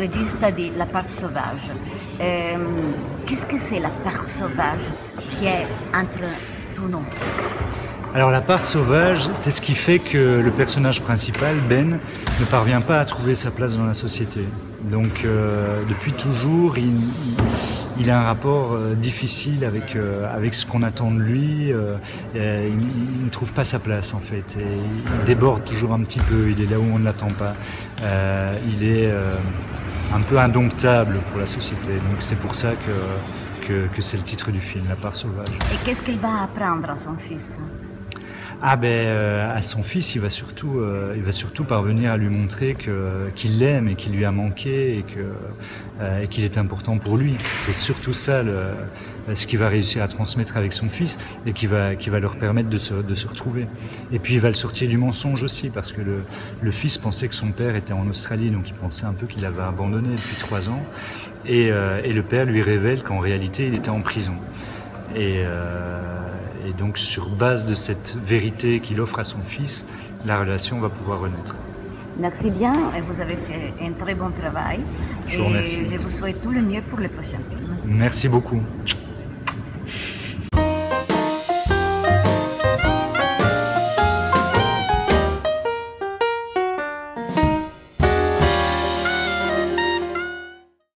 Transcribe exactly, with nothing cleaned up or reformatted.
regista dit La part sauvage. Euh, Qu'est-ce que c'est la part sauvage qui est entre tous nous? Alors la part sauvage, c'est ce qui fait que le personnage principal, Ben, ne parvient pas à trouver sa place dans la société. Donc euh, depuis toujours, il, il, il a un rapport euh, difficile avec, euh, avec ce qu'on attend de lui. Euh, et il, il ne trouve pas sa place en fait. Et il déborde toujours un petit peu, il est là où on ne l'attend pas. Euh, il est euh, un peu indomptable pour la société. Donc c'est pour ça que, que, que c'est le titre du film, La part sauvage. Et qu'est-ce qu'il va apprendre à son fils? Ah ben euh, à son fils, il va surtout, euh, il va surtout parvenir à lui montrer que qu'il l'aime et qu'il lui a manqué et que euh, et qu'il est important pour lui. C'est surtout ça le, ce qu'il va réussir à transmettre avec son fils et qui va qui va leur permettre de se de se retrouver. Et puis il va le sortir du mensonge aussi parce que le le fils pensait que son père était en Australie, donc il pensait un peu qu'il l'avait abandonné depuis trois ans et euh, et le père lui révèle qu'en réalité il était en prison. Et euh, Et donc, sur base de cette vérité qu'il offre à son fils, la relation va pouvoir renaître. Merci bien, et vous avez fait un très bon travail. Je vous remercie. Et je vous souhaite tout le mieux pour le prochain film. Merci beaucoup.